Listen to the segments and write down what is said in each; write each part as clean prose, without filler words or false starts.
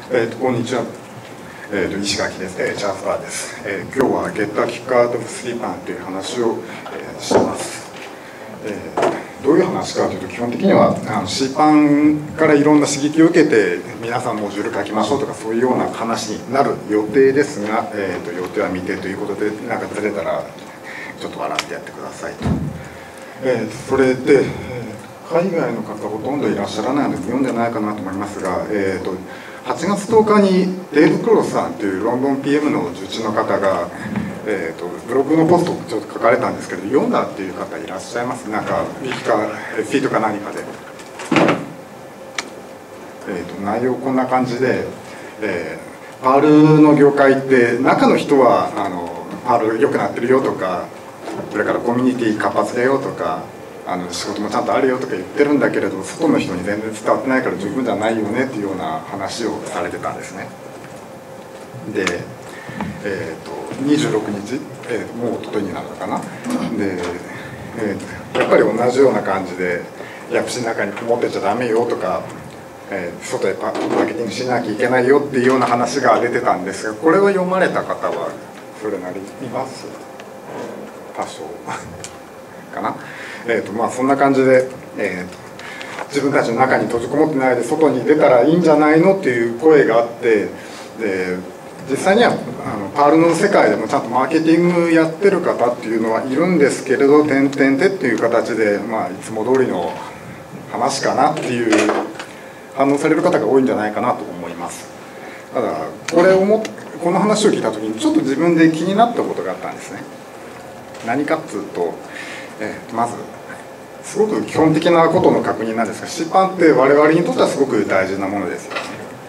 こんにちは。石垣です。チャースパーです。今日はゲッターキックアウトスリーパンという話を、します。どういう話かというと、基本的にはC パンからいろんな刺激を受けて皆さんモジュール書きましょうとか、そういうような話になる予定ですが、予定は未定ということで、なんかずれたらちょっと笑ってやってくださいと。それで、海外の方ほとんどいらっしゃらないので読んでないかなと思いますが、8月10日にデーブ・クロスさんというロンドン PM の重鎮の方が、ブログのポストをちょっと書かれたんですけど、読んだっていう方いらっしゃいます？なんかフィードか何かで、内容こんな感じで、パールの業界って中の人はパール良くなってるよとか、それからコミュニティ活発だよとか、仕事もちゃんとあるよとか言ってるんだけれど、外の人に全然伝わってないから十分じゃないよねっていうような話をされてたんですね。で、26日、もう一昨日になるのかな。で、やっぱり同じような感じで薬師の中にこもってちゃダメよとか、外へマーケティングしなきゃいけないよっていうような話が出てたんですが、これを読まれた方はそれなりいます？多少かな。そんな感じで、自分たちの中に閉じこもってないで外に出たらいいんじゃないのっていう声があって、で実際にはパールの世界でもちゃんとマーケティングやってる方っていうのはいるんですけれど、点々でっていう形で、いつも通りの話かなっていう反応される方が多いんじゃないかなと思います。ただこの話を聞いた時にちょっと自分で気になったことがあったんですね。何かっつうと、まずすごく基本的なことの確認なんですが、C パンって我々にとってはすごく大事なものですよね。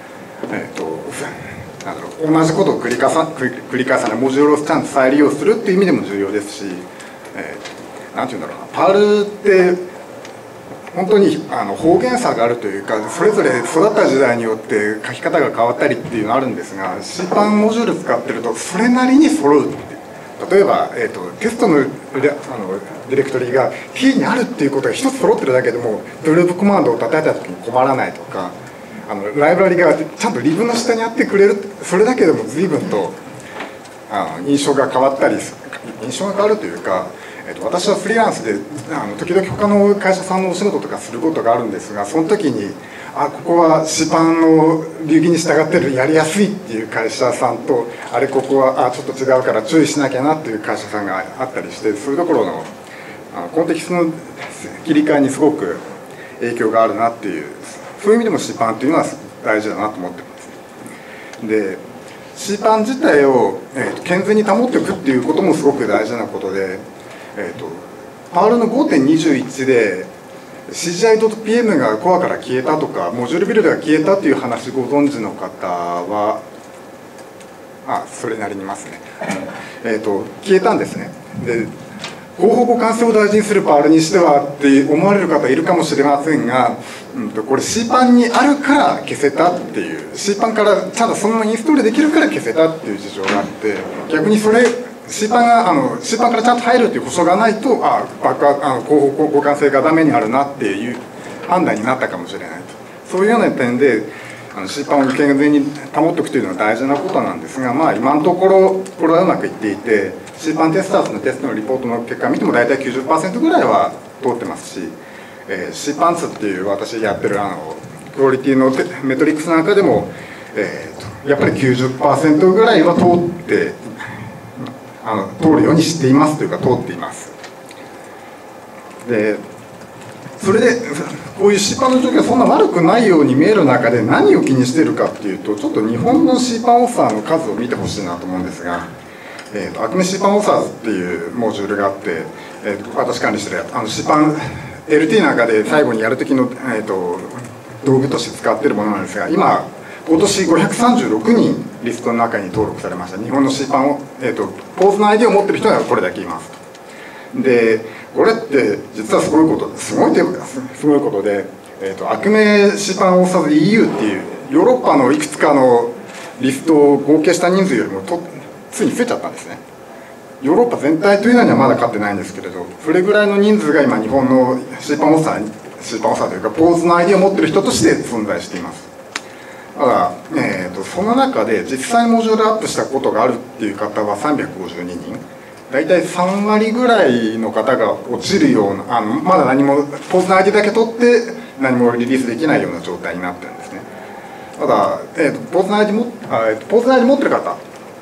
同じことを繰り返さないモジュールをちゃんと再利用するっていう意味でも重要ですし、なんていうんだろうな、パールって本当に方言差があるというか、それぞれ育った時代によって書き方が変わったりっていうのがあるんですが、 C パンモジュール使ってるとそれなりに揃うっていう。例えば、テストのディレクトリが T にあるっていうことが一つ揃ってるだけでもループコマンドを叩いた時に困らないとか、ライブラリがちゃんとリブの下にあってくれる、それだけでも随分と印象が変わったり、印象が変わるというか、私はフリーランスで時々他の会社さんのお仕事とかすることがあるんですが、その時にここはCパンの流儀に従ってるやりやすいっていう会社さんと、ここはちょっと違うから注意しなきゃなっていう会社さんがあったりして、そういうところのコンテキストの切り替えにすごく影響があるなっていう、そういう意味でも C パンっていうのは大事だなと思ってます。で C パン自体を、健全に保っておくっていうこともすごく大事なことで、パールの 5.21 で CGI.PM がコアから消えたとか、モジュールビルドが消えたっていう話ご存知の方はそれなりにいますね。消えたんですね。で広報互換性を大事にするパールにしてはって思われる方いるかもしれませんが、これ C パンにあるから消せたっていう、 C パンからちゃんとそのままインストールできるから消せたっていう事情があって、逆にそれC パンからちゃんと入るっていう保証がないと、広報互換性がダメになるなっていう判断になったかもしれないと。そういうような点でC パンを健全に保っておくというのは大事なことなんですが、今のところこれはうまくいっていて、C パンテスターズのテストのリポートの結果を見ても大体 90% ぐらいは通ってますし、C パンツっていう私やってるクオリティのメトリックスなんかでも、やっぱり 90% ぐらいは通るようにしていますというか、通っています。でそれでこういう C パンの状況がそんな悪くないように見える中で、何を気にしているかっていうと、ちょっと日本の C パンオファーの数を見てほしいなと思うんですが、アクメ C パンオファーズっていうモジュールがあって、私管理してるC パン LT なんかで最後にやる時の、道具として使っているものなんですが、今年536人リストの中に登録されました。日本の C パンを、ポーズの ID を持ってる人がこれだけいます。でこれって実はすごいことで、アクメ C パンオファーズ EU っていうヨーロッパのいくつかのリストを合計した人数よりもついに増えちゃったんですね。ヨーロッパ全体というのにはまだ勝ってないんですけれど、それぐらいの人数が今日本の C パンオファーというかポーズの ID を持ってる人として存在しています。ただ、 その中で実際モジュールアップしたことがあるっていう方は352人、大体3割ぐらいの方が落ちるような、まだ何もポーズの ID だけ取って何もリリースできないような状態になってるんですね。ただ、ポーズの ID 持ってる方、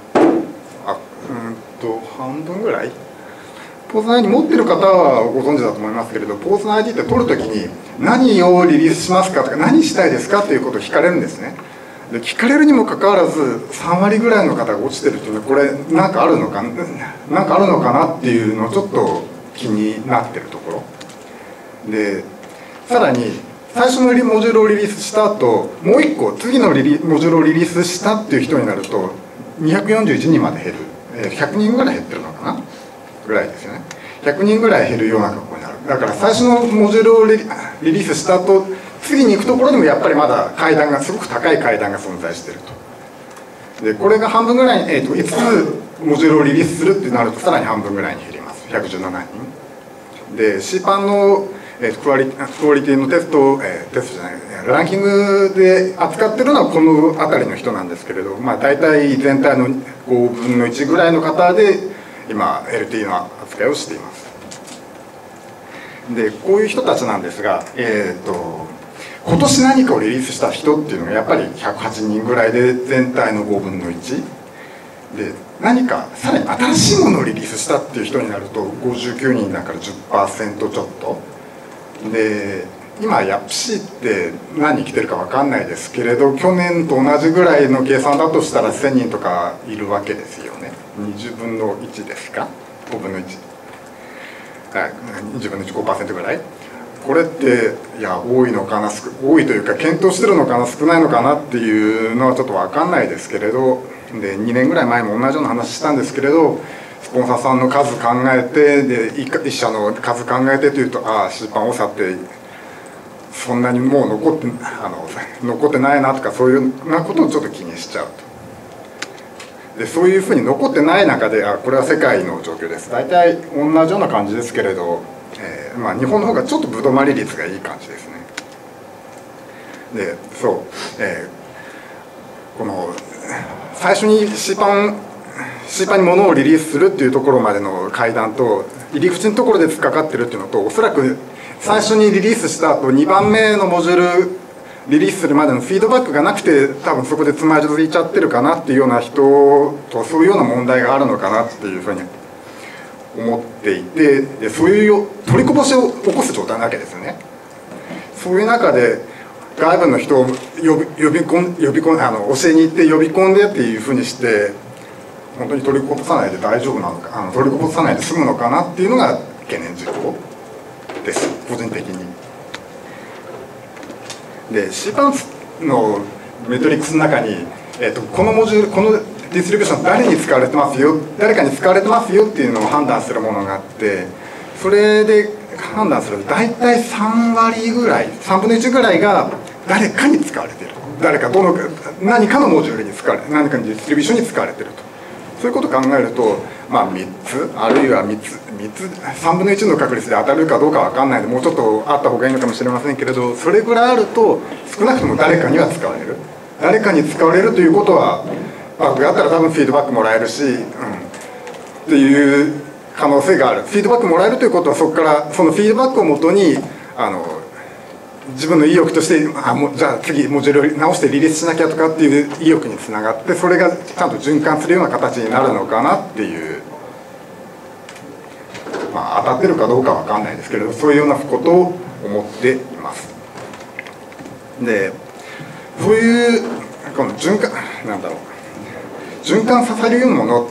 半分ぐらいポーズの ID 持ってる方はご存知だと思いますけれど、ポーズの ID って取るときに何をリリースしますかとか何したいですかということを聞かれるんですね。で聞かれるにもかかわらず3割ぐらいの方が落ちてるっていうのは、これ何かあるのかなっていうのをちょっと気になってるところで、さらに最初のモジュールをリリースした後、もう一個次のモジュールをリリースしたっていう人になると241人まで減る、100人ぐらい減ってるのかなぐらいですよね。100人ぐらい減るような格好になる。だから最初のモジュールをリリースした後、次に行くところでもやっぱりまだ階段がすごく高い階段が存在していると。でこれが半分ぐらいに、5つモジュールをリリースするってなるとさらに半分ぐらいに減ります。117人で CPAN のクオリティのテストじゃないランキングで扱ってるのはこの辺りの人なんですけれど、大体全体の5分の1ぐらいの方で今 LTE の扱いをしています。でこういう人たちなんですが、今年何かをリリースした人っていうのがやっぱり108人ぐらいで全体の5分の1で、何かさらに新しいものをリリースしたっていう人になると59人だから 10% ちょっとで、今ヤプシーって何人来てるか分かんないですけれど、去年と同じぐらいの計算だとしたら1000人とかいるわけですよね。20分の1ですか、5分の1、20分の1 5% ぐらい。これって多いのかな、多いというか検討してるのかな、少ないのかなっていうのはちょっと分かんないですけれど、で2年ぐらい前も同じような話したんですけれど、スポンサーさんの数考えてで1社の数考えてというと、CPAN長ってそんなにもう残ってないなとか、そういうようなことをちょっと気にしちゃうと。でそういうふうに残ってない中でこれは世界の状況です。大体同じような感じですけれど、日本の方がちょっとぶどまり率がいい感じですね。でこの最初に CPAN に物をリリースするっていうところまでの階段と入り口のところで突っかかってるっていうのと、おそらく最初にリリースした後2番目のモジュールリリースするまでのフィードバックがなくて、多分そこでつまずいちゃってるかなっていうような人と、そういうような問題があるのかなっていうふうに思っていて、でそういう取りこぼしを起こす状態なわけですよね。そういう中で外部の人を教えに行って呼び込んでっていうふうにして、本当に取りこぼさないで大丈夫なのか、取りこぼさないで済むのかなっていうのが懸念事項です、個人的に。で CPAN のメトリックスの中に、このモジュール、このディストリビューション誰に使われてますよ、誰かに使われてますよっていうのを判断するものがあって、それで判断すると大体3割ぐらい、3分の1ぐらいが誰かに使われている、何かのモジュールに使われて、何かのディストリビューションに使われていると。そういうことを考えると、3つあるいは3つ3分の1の確率で当たるかどうかは分かんないので、もうちょっとあった方がいいのかもしれませんけれど、それぐらいあると少なくとも誰かには使われる、誰かに使われるということはバグがあったら多分フィードバックもらえるし、っていう可能性がある。フィードバックもらえるということは、そこからそのフィードバックをもとに自分の意欲としてじゃあ次モジュールを直してリリースしなきゃとかっていう意欲につながって、それがちゃんと循環するような形になるのかなっていう、当たってるかどうかわかんないですけれど、そういうようなことを思っています。でそういうこの循環させるようなものって、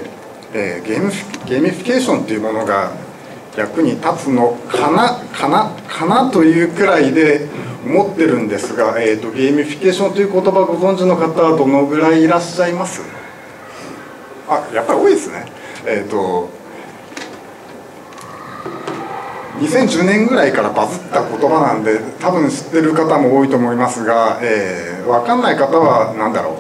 ゲーミフィケーションっていうものが役に立つのかなというくらいで思ってるんですが、ゲーミフィケーションという言葉ご存知の方はどのぐらいいらっしゃいます？やっぱり多いですね。2010年ぐらいからバズった言葉なんで多分知ってる方も多いと思いますが、分かんない方は何だろう、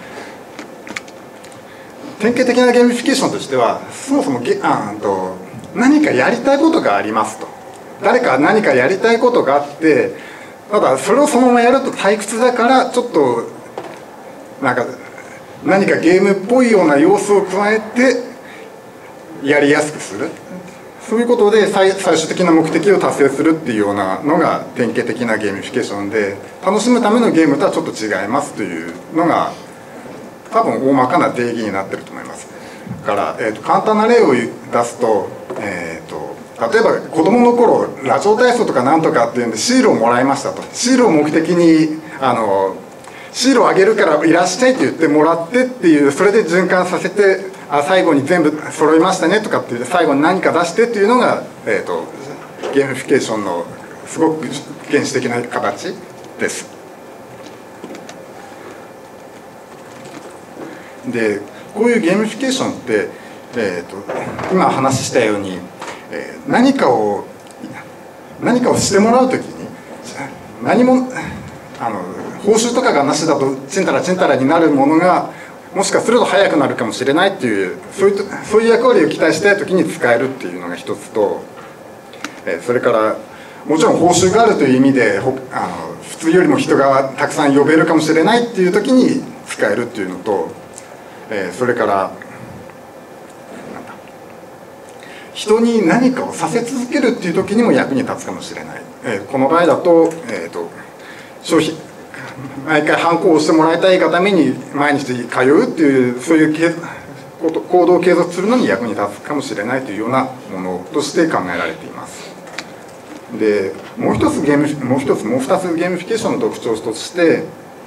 典型的なゲーミフィケーションとしては、そもそも何かやりたいことがありますと。誰か何かやりたいことがあって、ただそれをそのままやると退屈だからちょっとなんか何かゲームっぽいような要素を加えてやりやすくする、そういうことで最終的な目的を達成するっていうようなのが典型的なゲーミフィケーションで、楽しむためのゲームとはちょっと違いますというのが多分大まかな定義になってると思います。だから、簡単な例を出すと、例えば子どもの頃ラジオ体操とかなんとかっていうんでシールをもらいましたと。シールを目的にシールをあげるからいらっしゃいって言ってもらってっていう、それで循環させて最後に全部揃いましたねとかって言って最後に何か出してっていうのが、ゲーミフィケーションのすごく原始的な形です。でこういうゲーミフィケーションって、今話したように、何かをしてもらうときに何も報酬とかがなしだとちんたらちんたらになるものがもしかすると早くなるかもしれないっていう、そういう役割を期待したい時に使えるっていうのが一つと、それからもちろん報酬があるという意味で普通よりも人がたくさん呼べるかもしれないっていう時に使えるっていうのと、それから人に何かをさせ続けるっていう時にも役に立つかもしれない。この場合だと、消費毎回ハンコを押してもらいたいがために毎日通うっていう、そういう行動を継続するのに役に立つかもしれないというようなものとして考えられています。でもう2つゲームフィケーションの特徴として、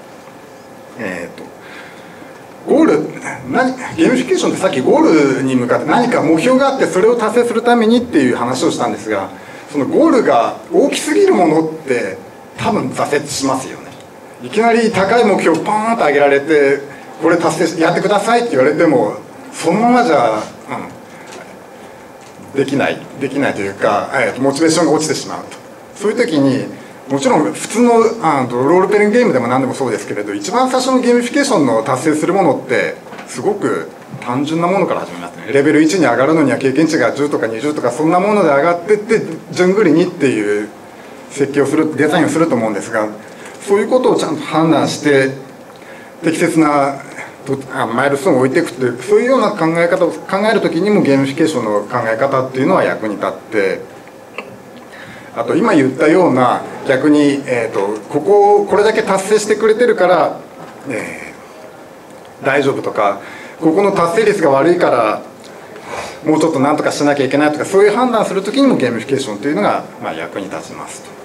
ゴールゲームフィケーションってさっきゴールに向かって何か目標があってそれを達成するためにっていう話をしたんですが、そのゴールが大きすぎるものって多分挫折しますよね。いきなり高い目標をパーンと上げられてこれ達成やってくださいって言われてもそのままじゃ、できないというか、モチベーションが落ちてしまうと。そういう時にもちろん普通のロールプレイングゲームでも何でもそうですけれど、一番最初のゲームフィケーションの達成するものってすごく単純なものから始めますね。レベル1に上がるのには経験値が10とか20とかそんなもので上がってって順繰りにっていう設計をするデザインをすると思うんですが、そういうことをちゃんと判断して適切なマイルストーンを置いていくっていう、そういうような考え方を考える時にもゲームフィケーションの考え方っていうのは役に立って、あと今言ったような逆に、これだけ達成してくれてるから、大丈夫とか、ここの達成率が悪いからもうちょっと何とかしなきゃいけないとか、そういう判断する時にもゲームフィケーションというのが、役に立ちますと。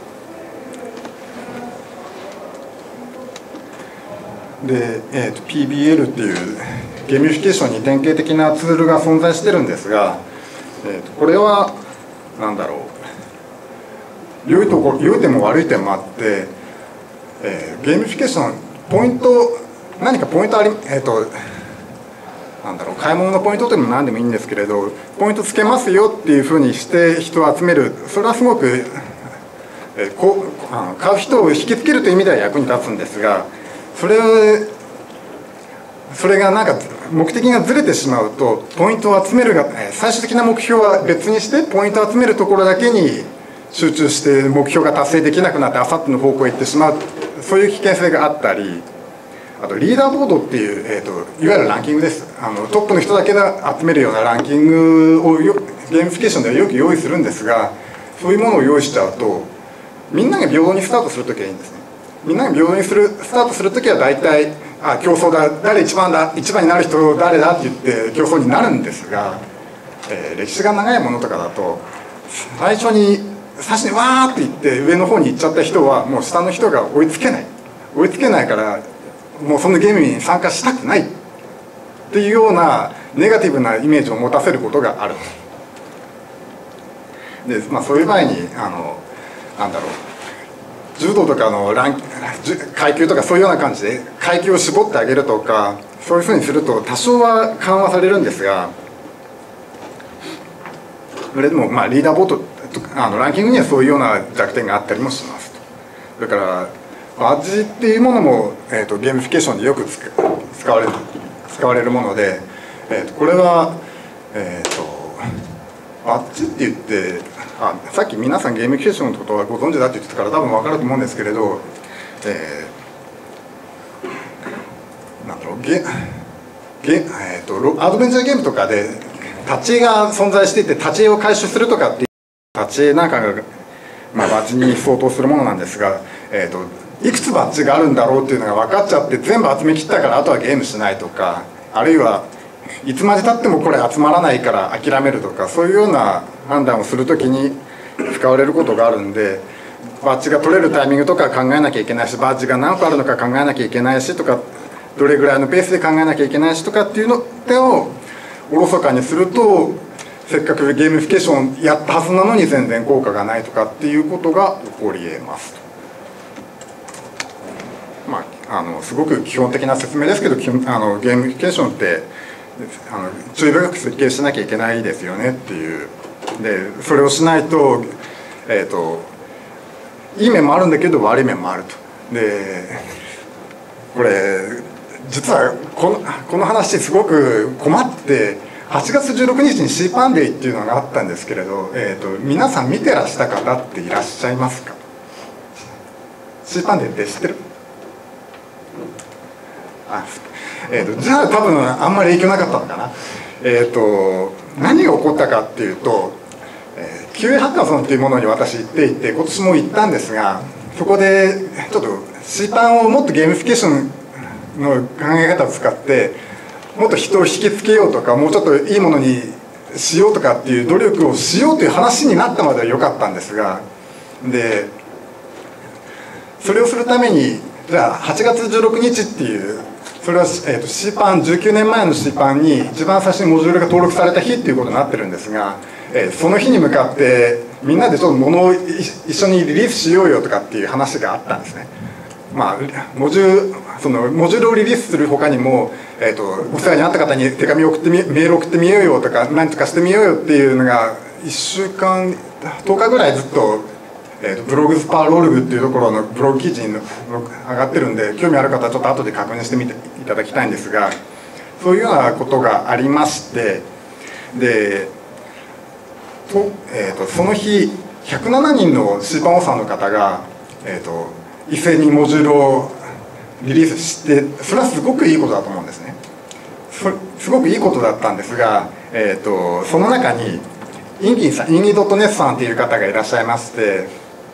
で、PBL っていうゲーミフィケーションに典型的なツールが存在してるんですが、これは何だろう、良い点も悪い点もあって、ゲーミフィケーション何かポイントなんだろう、買い物のポイントでも何でもいいんですけれど、ポイントつけますよっていうふうにして人を集める、それはすごく、買う人を引きつけるという意味では役に立つんですが、それがなんか目的がずれてしまうと、ポイントを集めるが最終的な目標は別にしてポイントを集めるところだけに集中して目標が達成できなくなってあさっての方向へ行ってしまう、そういう危険性があったり、あとリーダーボードっていう、いわゆるランキングです。トップの人だけが集めるようなランキングをゲームフィケーションではよく用意するんですが、そういうものを用意しちゃうとみんなが平等にスタートするときはいいんですね。みんなが平等にスタートするときは大体競争だ、誰一番になる人誰だって言って競争になるんですが、歴史が長いものとかだと最初にわーって言って上の方に行っちゃった人はもう下の人が追いつけないからもうそのゲームに参加したくないっていうようなネガティブなイメージを持たせることがある。で、そういう場合になんだろう、柔道とかの階級とかそういうような感じで階級を絞ってあげるとか、そういうふうにすると多少は緩和されるんですが、それでもリーダーボードとかランキングにはそういうような弱点があったりもしますと。それからバッジっていうものも、ゲームフィケーションでよく使われるもので、これは、バッジって言ってさっき皆さんゲームフィケーションのことはご存知だって言ってたから多分分かると思うんですけれど、なんだアドベンチャーゲームとかで立ち絵が存在していて、立ち絵を回収するとかっていう立ち絵なんかが、バッジに相当するものなんですが、いくつバッジがあるんだろうっていうのが分かっちゃって全部集め切ったからあとはゲームしないとか、あるいはいつまでたってもこれ集まらないから諦めるとか、そういうような判断をするときに使われることがあるんで、バッジが取れるタイミングとか考えなきゃいけないし、バッジが何個あるのか考えなきゃいけないしとか、どれぐらいのペースで考えなきゃいけないしとかっていうのをおろそかにすると、せっかくゲーミフィケーションやったはずなのに全然効果がないとかっていうことが起こり得ますと。すごく基本的な説明ですけど、ゲーミフィケーションって注意深く設計しなきゃいけないですよねっていう。でそれをしないと、いい面もあるんだけど悪い面もあると。でこれ実はこの話すごく困って、8月16日にシーパンデーっていうのがあったんですけれど、皆さん見てらした方っていらっしゃいますか？シーパンデーって知ってる？じゃあ多分あんまり影響なかったのかな。何が起こったかっていうと、QA ハッカソンっていうものに私行っていて、今年も行ったんですが、そこでちょっと C パンをもっとゲーミフィケーションの考え方を使ってもっと人を引きつけようとか、もうちょっといいものにしようとかっていう努力をしようという話になったまでは良かったんですが、でそれをするためにじゃあ8月16日っていう、それは、C パン19年前の C パンに一番最初にモジュールが登録された日っていうことになってるんですが、その日に向かってみんなでちょっと物を一緒にリリースしようよとかっていう話があったんですね。モジュールをリリースする他にも、お世話になった方に手紙を送ってメールを送ってみようよとか、何とかしてみようよっていうのが1週間10日ぐらいずっと、ブログスパーロールグっていうところのブログ記事に上がってるんで、興味ある方はちょっと後で確認してみていただきたいんですが、そういうようなことがありまして、でその日107人の C パンオーサーの方が、一斉にモジュールをリリースして、それはすごくいいことだと思うんですね。すごくいいことだったんですが、その中にインギ.net さんっていう方がいらっしゃいまして、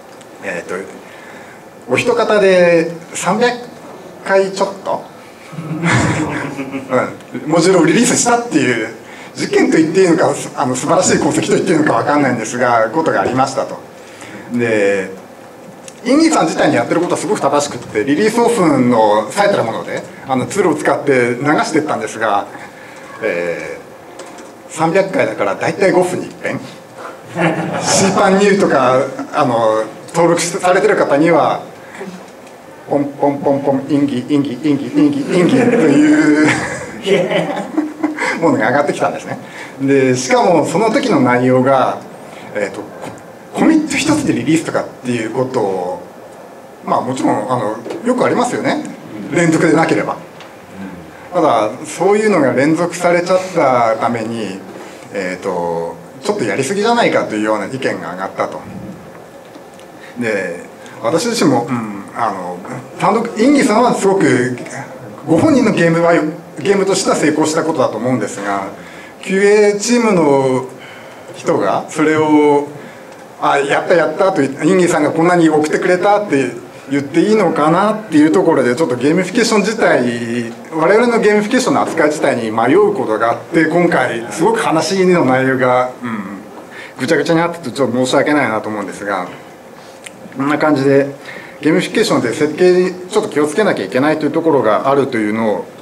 お一方で300回ちょっと、モジュールをリリースしたっていう事件と言っていいのか、素晴らしい功績と言っていいのか分かんないんですが、ことがありましたと。でインギーさん自体にやってることはすごく正しくって、リリースオフの最たるものでツールを使って流していったんですが、300回だから大体5分に1遍C パンニューとか登録されてる方にはポンポンポンポンインギインギインギインギインギというものが上がってきたんですね。でしかもその時の内容が、コミット一つでリリースとかっていうことを、もちろんよくありますよね、連続でなければ。ただそういうのが連続されちゃったために、ちょっとやりすぎじゃないかというような意見が上がったと。で私自身も、単独インギさんはすごくご本人のゲームとしては成功したことだと思うんですが、 QA チームの人がそれをやったやったと、インギさんがこんなに送ってくれたって言っていいのかなっていうところで、ちょっとゲーミフィケーション自体、我々のゲーミフィケーションの扱い自体に迷うことがあって、今回すごく話の内容が、ぐちゃぐちゃになっててちょっと申し訳ないなと思うんですが、こんな感じでゲーミフィケーションで設計にちょっと気をつけなきゃいけないというところがあるというのを、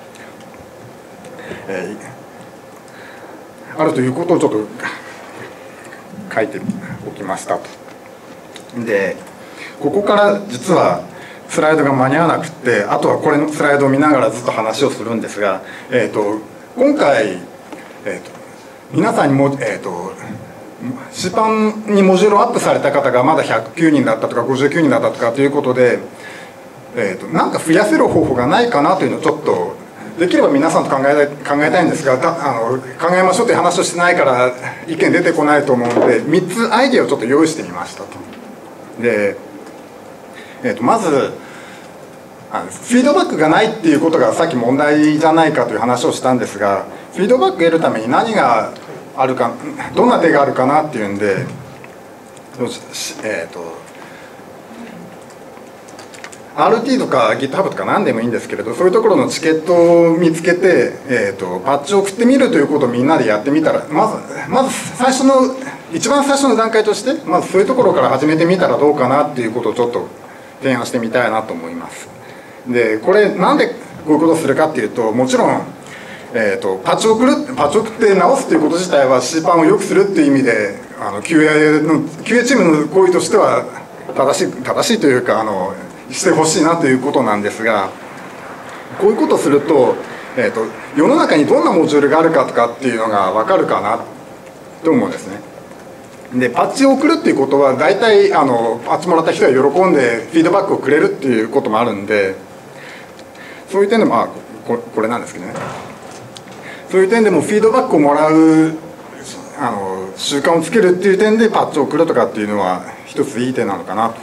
あるということをちょっと書いておきましたと。でここから実はスライドが間に合わなくて、あとはこれのスライドを見ながらずっと話をするんですが、今回、皆さんにも、C パンにモジュールをアップされた方がまだ109人だったとか59人だったとかということで、なんか増やせる方法がないかなというのをちょっとできれば皆さんと考えたいんですが、考えましょうという話をしてないから意見出てこないと思うので、3つアイデアをちょっと用意してみましたと。で、まずフィードバックがないっていうことがさっき問題じゃないかという話をしたんですが、フィードバックを得るために何があるか、どんな手があるかなっていうんで、RT とか GitHub とか何でもいいんですけれど、そういうところのチケットを見つけて、パッチを送ってみるということをみんなでやってみたら、まず一番最初の段階として、まずそういうところから始めてみたらどうかなっていうことをちょっと提案してみたいなと思います。で、これなんでこういうことをするかっていうと、もちろん、パッチを送って直すということ自体は C パンを良くするっていう意味でQA チームの行為としては正しいというかしてほしいなということなんですが、こういうことをすると、世の中にどんなモジュールがあるかとかっていうのが分かるかなと思うんですね。でパッチを送るっていうことは大体パッチもらった人は喜んでフィードバックをくれるっていうこともあるんで、そういう点でもこれなんですけどね、そういう点でもフィードバックをもらう習慣をつけるっていう点でパッチを送るとかっていうのは一ついい点なのかなと。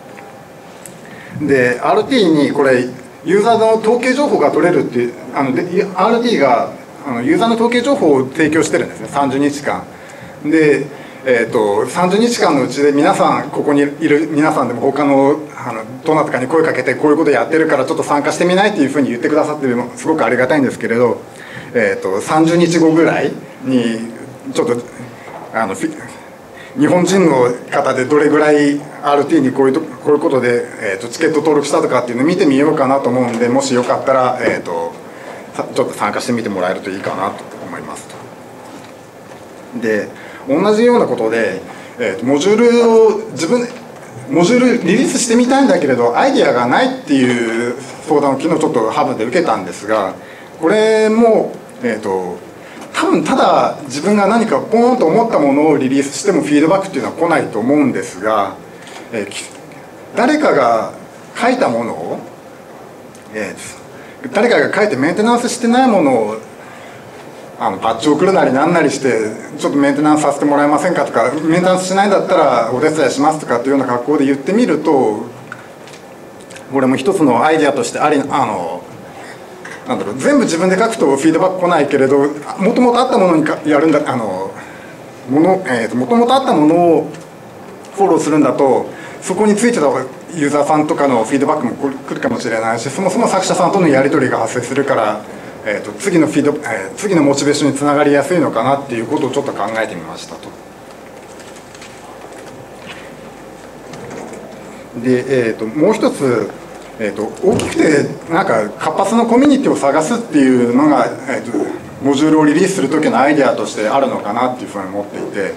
で RT にこれユーザーの統計情報が取れるっていうRT がユーザーの統計情報を提供してるんですね、30日間で、30日間のうちで皆さんここにいる皆さんでも他のどなたかに声かけてこういうことやってるからちょっと参加してみないっていうふうに言ってくださってるのすごくありがたいんですけれど、30日後ぐらいにちょっと日本人の方でどれぐらい RT にこういうことで、チケット登録したとかっていうのを見てみようかなと思うんで、もしよかったら、ちょっと参加してみてもらえるといいかなと思いますと。で同じようなことで、モジュールリリースしてみたいんだけれどアイデアがないっていう相談を昨日ちょっとハブで受けたんですが、これも多分ただ自分が何かポーンと思ったものをリリースしてもフィードバックっていうのは来ないと思うんですが、誰かが書いたものを、誰かが書いてメンテナンスしてないものをパッチを送るなりなんなりしてちょっとメンテナンスさせてもらえませんかとか、メンテナンスしないんだったらお手伝いしますとかっていうような格好で言ってみると、これも一つのアイデアとしてなんだろう、全部自分で書くとフィードバック来ないけれど、もともとあったものにやるんだもともとあったものをフォローするんだと、そこについてたユーザーさんとかのフィードバックも来るかもしれないし、そもそも作者さんとのやり取りが発生するから、次のモチベーションにつながりやすいのかなっていうことをちょっと考えてみましたと。で、もう一つ、大きくてなんか活発なコミュニティを探すっていうのが、モジュールをリリースする時のアイデアとしてあるのかなっていうふうに思っていて、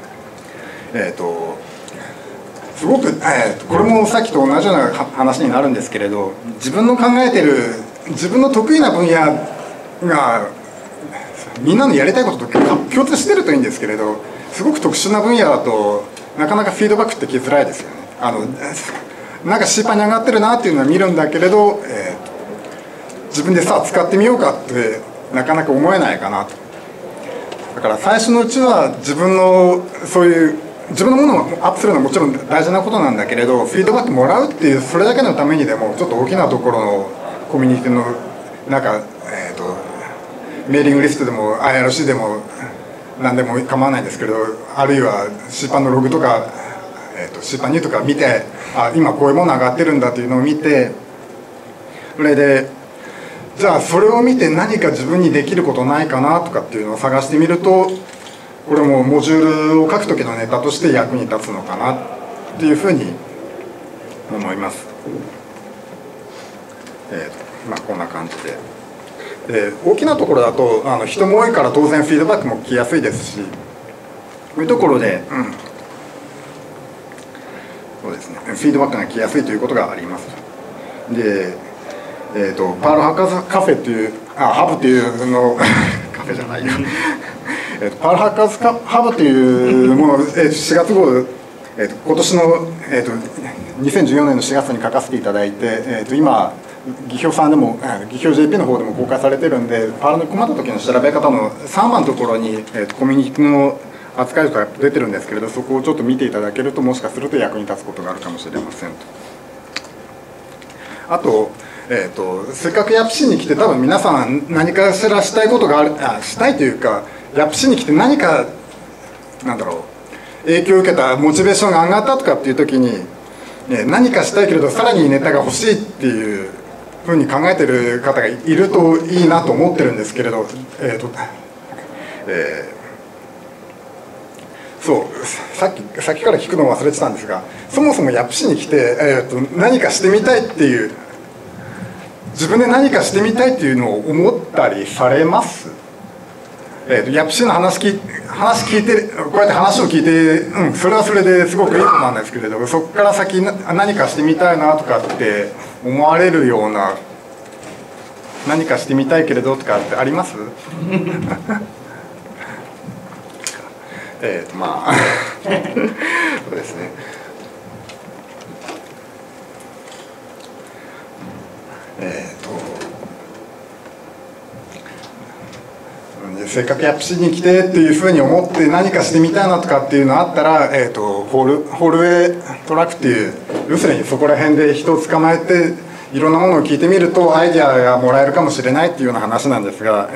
すごく、これもさっきと同じような話になるんですけれど、自分の考えてる自分の得意な分野がみんなのやりたいことと共通してるといいんですけれど、すごく特殊な分野だとなかなかフィードバックって来づらいですよね。なんか C パンに上がってるなっていうのは見るんだけれど、自分でさあ使ってみようかってなかなか思えないかなと。だから最初のうちは自分のものをアップするのはもちろん大事なことなんだけれど、フィードバックもらうっていうそれだけのためにでもちょっと大きなところのコミュニティのなんか、メーリングリストでも IRC でも何でも構わないんですけれど、あるいは C パンのログとか、C パンニューとか見て、今こういうもの上がってるんだというのを見て、それでじゃあそれを見て何か自分にできることないかなとかっていうのを探してみると、これもモジュールを書く時のネタとして役に立つのかなっていうふうに思います。こんな感じで、大きなところだと人も多いから当然フィードバックも来やすいですし、こういうところで、そうですね、フィードバックが来やすいということがあります。で、パールハッカーズカフェっていうハブっていうのカフェじゃないよパールハッカーズハブというものを4月号、今年の、2014年の4月に書かせていただいて、今技評さんでも技評 JP の方でも公開されてるんで、パールに困った時の調べ方の3番のところに、コミュニティの扱いとか出てるんですけれど、そこをちょっと見ていただけるともしかすると役に立つことがあるかもしれませんと。あとせっかくヤプシに来て多分皆さん何かしらしたいことがしたいというか、ヤプシに来て何かなんだろう影響を受けたモチベーションが上がったとかっていう時に、何かしたいけれどさらにネタが欲しいっていうふうに考えてる方がいるといいなと思ってるんですけれど、そうさっきから聞くのを忘れてたんですが、そもそもヤプシに来て、何かしてみたいっていう、自分で何かしてみたいっていうのを思ったりされます？ヤプシの話聞いて、こうやって話を聞いて、それはそれですごくいいことなんですけれど、そこから先何かしてみたいなとかって思われるような、何かしてみたいけれどとかってあります？まあそうですね。せっかくヤプシに来てっていうふうに思って何かしてみたいなとかっていうのあったら、ホールウェイトラックっていう、要するにそこら辺で人を捕まえていろんなものを聞いてみるとアイデアがもらえるかもしれないっていうような話なんですが、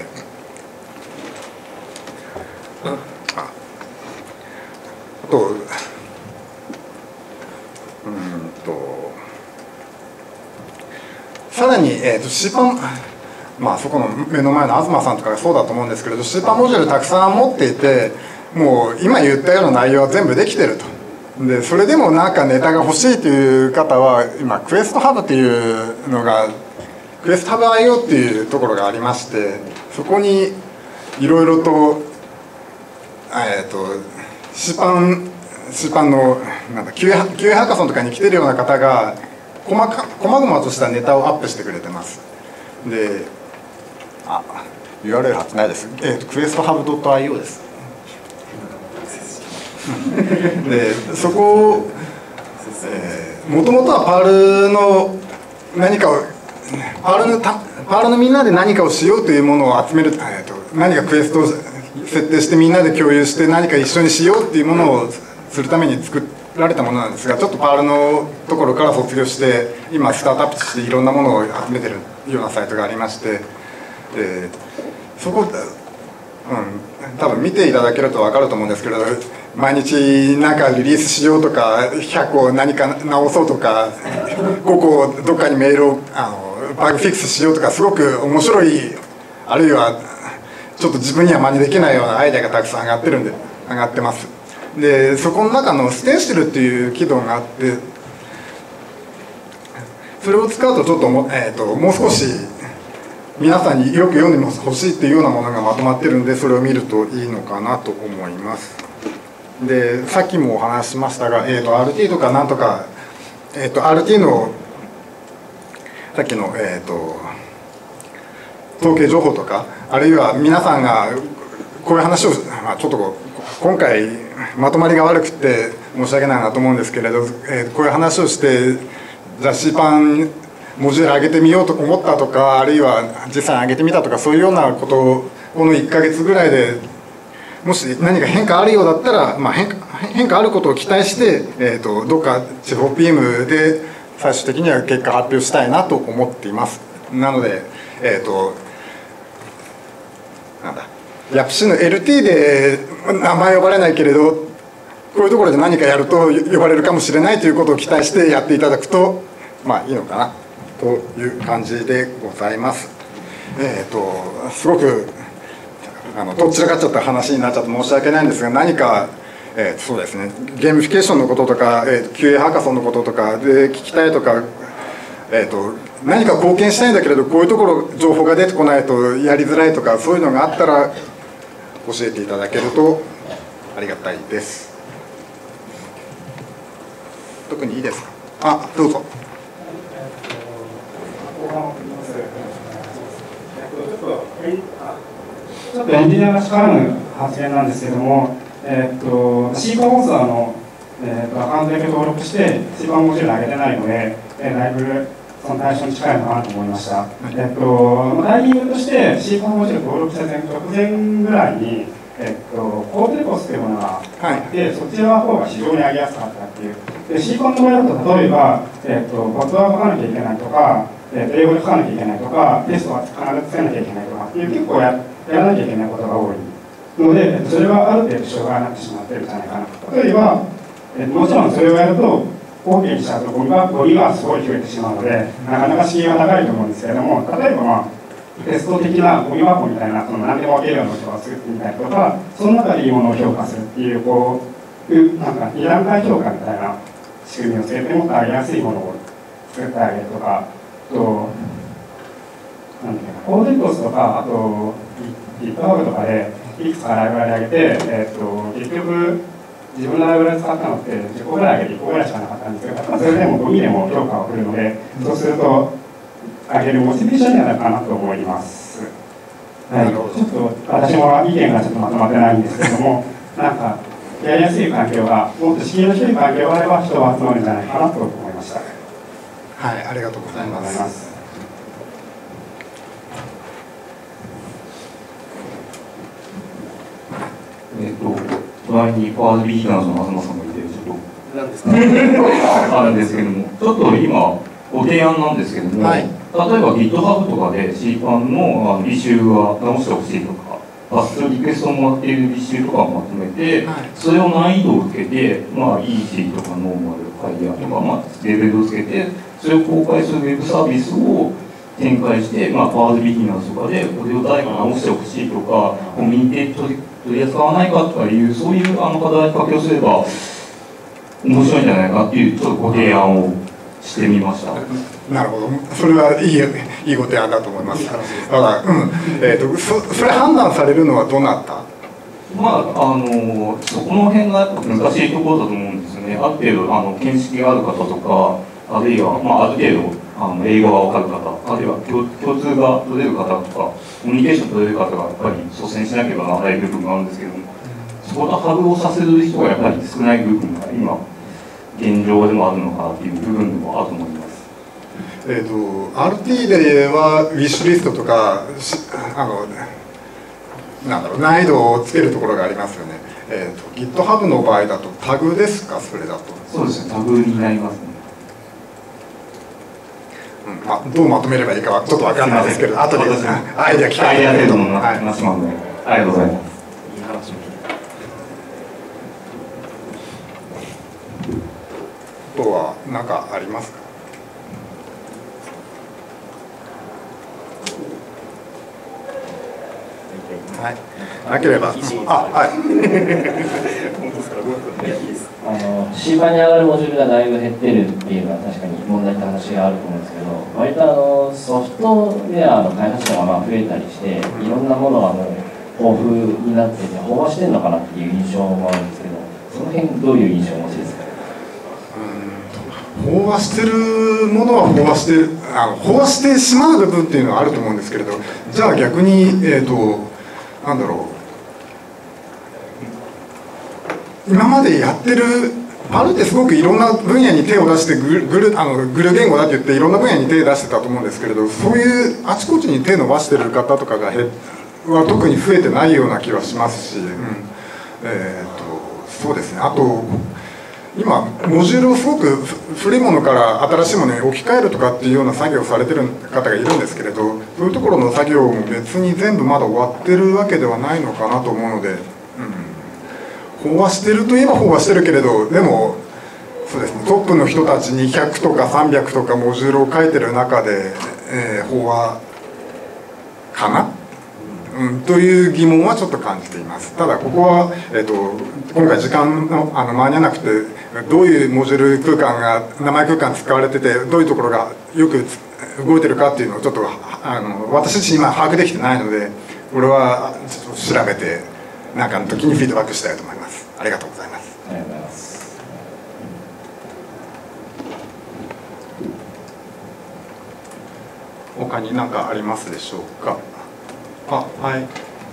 あとさらに、シーパン、まあ、そこの目の前の東さんとかがそうだと思うんですけれど、シーパンモジュールたくさん持っていて、もう今言ったような内容は全部できてると。でそれでもなんかネタが欲しいという方は今クエストハブっていうのが、クエストハブ IO っていうところがありまして、そこにいろいろとシーパンのなんだ QA ハッカソンとかに来てるような方が細々としたネタをアップしてくれてます。でURL 貼ってないです。クエストハブ .io です。でそこをもともとはパールの何かをパールのみんなで何かをしようというものを集める、何かクエストを設定してみんなで共有して何か一緒にしようっていうものをするために作られたものなんですが、ちょっとパールのところから卒業して今スタートアップしていろんなものを集めてるようなサイトがありまして、そこ、多分見ていただけると分かると思うんですけれど、毎日何かリリースしようとか100個何か直そうとか5個どっかにメールをバグフィックスしようとか、すごく面白い、あるいはちょっと自分には真似できないようなアイデアがたくさん上がってます。でそこの中のステンシルっていう機能があって、それを使うとちょっともう少し皆さんによく読んでほしいっていうようなものがまとまってるんで、それを見るといいのかなと思います。でさっきもお話ししましたが、RT とかなんとか、RT のさっきの、統計情報とか、あるいは皆さんがこういう話を、ちょっと今回まとまりが悪くて申し訳ないなと思うんですけれど、こういう話をしてじゃあ C パンモジュール上げてみようと思ったとか、あるいは実際に上げてみたとか、そういうようなことをこの1ヶ月ぐらいでもし何か変化あるようだったら、変化あることを期待して、どっか地方 PM で最終的には結果発表したいなと思っています。なのでヤプシの LT で名前呼ばれないけれど、こういうところで何かやると呼ばれるかもしれないということを期待してやっていただくといいのかなという感じでございます。すごくどちらかっちゃった話になっちゃって申し訳ないんですが、何か、そうですね、ゲーミフィケーションのこととか、QA ハッカソンのこととかで聞きたいとか、何か貢献したいんだけれどこういうところ情報が出てこないとやりづらいとか、そういうのがあったら教えていただけるとありがたいです。特にいいですか？どうぞ。 ちょっとエンジニアが絡む発言なんですけども、C パンモズの、アカウントだけ登録して C パンモジュール上げてないので、だいぶその対象に近いのかなと思いました。タイミングとして C パンモジュール登録した直前ぐらいに、コーテコスというものがあって、そちらの方が非常に上げやすかったっていう。で C パンの場合だと例えば、パスワード書かなきゃいけないとか、 英語で書かなきゃいけないとか、テストは必ずつけなきゃいけないとかっていう、結構やらなきゃいけないことが多いので、それはある程度障害になってしまっているんじゃないかなと。例えば、もちろんそれをやると、OK にしちゃうとゴミがすごい増えてしまうので、なかなか敷居が高いと思うんですけれども、例えば、テスト的なゴミ箱みたいな、何でも分けるような人が作ってみたりとか、その中でいいものを評価するっていう、なんか2段階評価みたいな仕組みをつけて、もっと上げやすいものを作ってあげるとか、なんていうか、コーデックスとか、あと、GitHub とかで、いくつかライブラリ上げて、結局、自分のライブラリ使ったのって10個ぐらい上げて1個ぐらいしかなかったんですけど、それでもゴミでも評価を振るので、そうすると、上げるモチベーションにはなるかなと思います。はい、ちょっと私も意見がちょっとまとまってないんですけども、なんか、やりやすい環境が、もっと敷居の低い環境があれば人は集まるんじゃないかなと思いました。 はい、ありがとうございます。 隣にパワービギナーズの東さんがいて、ちょっと何ですかあるんですけども、ちょっと今ご提案なんですけども、はい、例えば GitHub とかで CPAN の履修が直してほしいとか、パスリクエストをもらっている履修とかをまとめて、はい、それを難易度をつけて、イージーとかノーマル、ファイヤーとか、レベルをつけて、それを公開するウェブサービスを展開して、パワービギナーズとかでこれを誰か直してほしいとか、コミュニティ取り扱わないかとかいう、そういう課題かけをすれば面白いんじゃないかっていうちょっとご提案をしてみました。 なるほど、それはいいご提案だと思います。だから、それ判断されるのはどなた？ そこの辺がやっぱ難しいところだと思うんですね。ある程度見識がある方とか、あるいは、ある程度英語が分かる方、あるいは共通が取れる方とか、コミュニケーション取れる方がやっぱり率先しなければならない部分があるんですけども、そこのハブをさせる人がやっぱり少ない部分が今現状でもあるのかなっていう部分でもあると思います。 RT ではウィッシュリストとか難易度をつけるところがありますよね。GitHub の場合だとタグですか、それだと。 そうですね、タグになりますね。 どうまとめればいいかはちょっと分かんないですけど、後でアイデア聞かせてアイデア程度の話なので、ありがとうございます。 いい話も。 あとは何かありますか？はい、なければ、はい。 シーパンに上がるモジュールがだいぶ減ってるっていうのは確かに問題って話があると思うんですけど、割とソフトウェアの開発者が増えたりして、いろんなものがもう豊富になってて、飽和してるのかなっていう印象もあるんですけど、その辺どういう印象をお持ちですか？ 飽和してるものは飽和してしまう部分っていうのはあると思うんですけれど、じゃあ逆になんだろう、今までやってるパルってすごくいろんな分野に手を出してグル言語だって言っていろんな分野に手を出してたと思うんですけれど、そういうあちこちに手を伸ばしてる方とかは特に増えてないような気はしますし、そうですね。あと今モジュールをすごく古いものから新しいものに置き換えるとかっていうような作業をされてる方がいるんですけれど、そういうところの作業も別に全部まだ終わってるわけではないのかなと思うので、飽和してるといえば飽和してるけれど、でもそうですね、トップの人たち200とか300とかモジュールを書いてる中で、飽和かな、という疑問はちょっと感じています。ただここは、今回時間の間に合わなくて、どういうモジュール空間が名前空間使われてて、どういうところがよく動いてるかっていうのをちょっと私自身今把握できてないので、これはちょっと調べて何かの時にフィードバックしたいと思います。ありがとうございます。 ありがとうございます。 他に何かありますでしょうか？はい。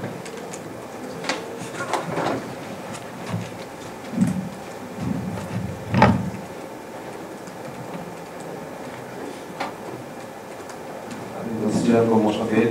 そちらと申します。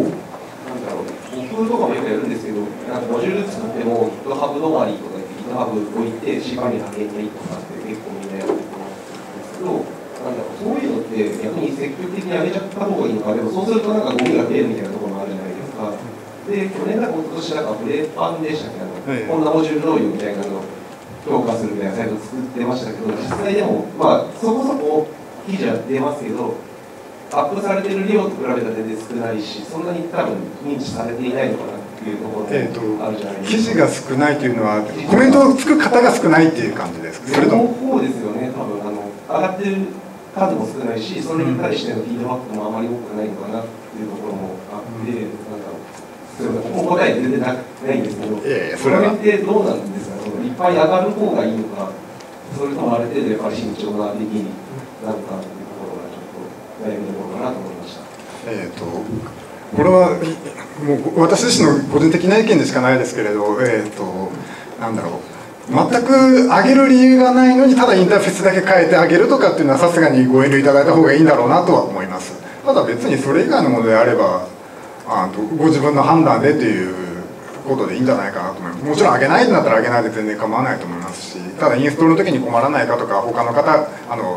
僕とかもよくやるんですけど、モジュール作っても GitHub 止まりとか GitHub 置いて CPAN に上げてとかって結構みんなやってると思うんですけど、そういうのってて、逆に積極的に上げちゃった方がいいのか、でもそうするとなんかゴミが増えるみたいなところもあるじゃないですか。で、去年か今年なんかフレーパンでしたっけ、こんなモジュールどうよみたいなのを評価するみたいなサイトを作ってましたけど、実際でも、まあ、そこそこ記事は出ますけど、アップされてる量と比べたら全然少ないし、そんなに多分認知されていないのかなっていうところもあるじゃないですか。 記事が少ないというのは、コメントをつく方が少ないっていう感じですか。それとも両方ですよね、多分上がってる数も少ないし、それに対してのフィードバックもあまり多くないのかなっていうところもあって、答え出てないんですけど、それってどうなんですか、いっぱい上がる方がいいのか、それともある程度やっぱり慎重な出来になるかというところがちょっと悩みどころかなと思いました。 これはもう私自身の個人的な意見でしかないですけれど、なんだろう、全く上げる理由がないのにただインターフェースだけ変えてあげるとかっていうのはさすがにご遠慮いただいた方がいいんだろうなとは思います。ただ別にそれ以外のものであればご自分の判断でということでいいんじゃないかなと思います。もちろん上げないんだったら上げないで全然構わないと思いますし、ただインストールの時に困らないかとか、他の方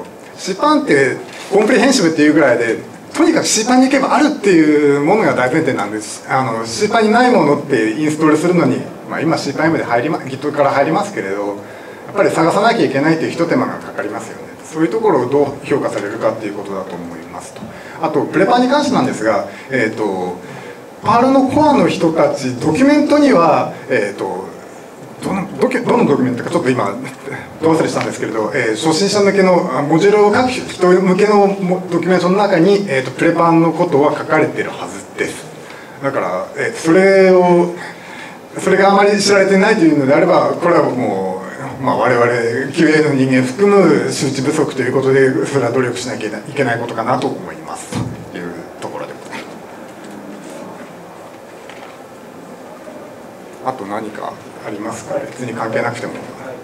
CPANってコンプリヘンシブっていうぐらいでとにかく CPAN に行けばあるっていうものが大前提なんです。CPAN にないものってインストールするのに、今 CPAN でGit から入りますけれど、やっぱり探さなきゃいけないという一手間がかかりますよね。そういうところをどう評価されるかっていうことだと思いますと。あとプレパーに関してなんですが、パールのコアの人たち、ドキュメントには、どのドキュメントかちょっと今ど忘れしたんですけれど、初心者向けのモジュールを書く人向けのドキュメントの中に、プレパンのことは書かれているはずです。だから、それがあまり知られていないというのであれば、これはもう、我々 QA の人間含む周知不足ということで、それは努力しなきゃいけないことかなと思いますというところでございます。あと何かありますか。別に関係なくても。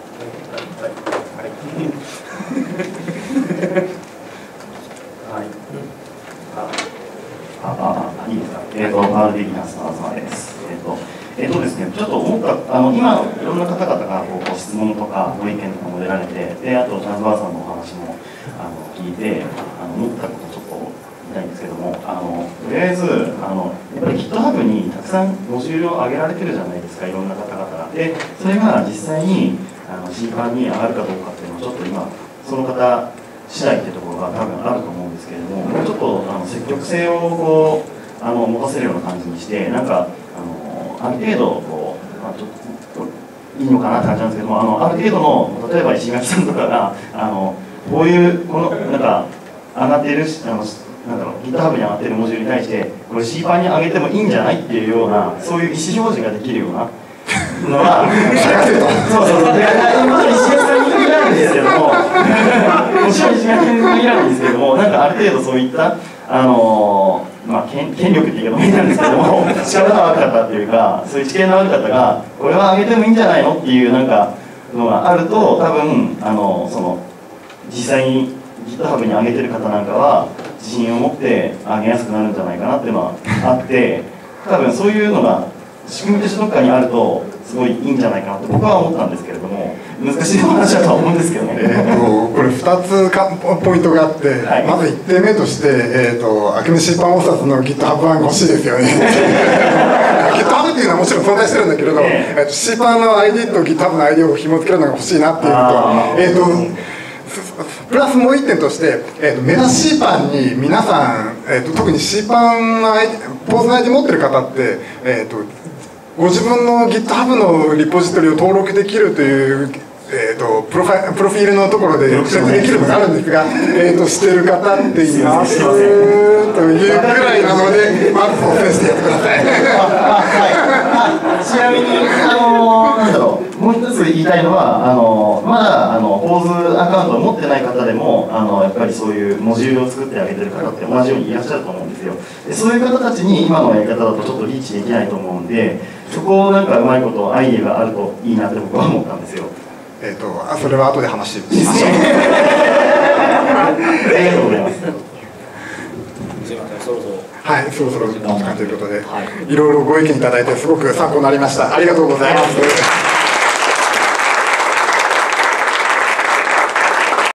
いいですか。パールビギナーズの東です。ですね、ちょっと思った今いろんな方々がご質問とかご意見とかも出られて、であとジャズバーさんのお話も聞いて思ったことをちょっと言いたいんですけども、とりあえずやっぱり GitHub にたくさんモジュールを上げられてるじゃないですか、いろんな方々が。でそれが実際にCPAN に上がるかどうかっていうのはちょっと今その方次第っていうところが多分あると思うんですけれども、もうちょっと積極性を持たせるような感じにして、なんかある程度ちょっといいのかなって感じなんですけども、ある程度の例えば石垣さんとかがこういうなんか上がっているなんだろう GitHub に上がっているモジュールに対してこれ CPAN に上げてもいいんじゃないっていうような、そういう意思表示ができるようなのがそう石垣さんに限らないんですけどももちろん石垣さんに限らないんですけども、なんかある程度そういった権力っていう言い方もいいんですけども力のある方っていうか、そういう知見のある方がこれは上げてもいいんじゃないのっていうなんかのがあると、多分実際に GitHub に上げてる方なんかは自信を持って上げやすくなるんじゃないかなっていうのはあって、多分そういうのが仕組みとしてどっかにあるとすごいいいんじゃないかなと僕は思ったんですけれども、難しい話だとは思うんですけどね。 これ2つポイントがあって、はい、まず1点目として、アクミCPANオーサスの GitHub は欲しいですよね。GitHub っていうのはもちろん存在してるんだけれど、CPAN の ID と GitHub の ID を紐付けるのが欲しいなっていうのと、プラスもう1点として、メタ CPAN に皆さん、特に CPAN のポーズの ID 持ってる方って、ご自分の GitHub のリポジトリを登録できるという、プロフィールのところで設定できるのがあるんですが、してる方っていますというくらいなので、まずオフェンスでやってください。 ちなみになんだろう、もう一つ言いたいのはまだポーズアカウントを持ってない方でもやっぱりそういうモジュールを作ってあげてる方って同じようにいらっしゃると思うんですよ。でそういう方たちに今のやり方だとちょっとリーチできないと思うんで、そこをなんかうまいことアイデアがあるといいなって僕は思ったんですよ。 それは後で話しましょう。 ありがとうございます。 はい、そろそろ時間ということで、いろいろご意見いただいてすごく参考になりました。ありがとうございます。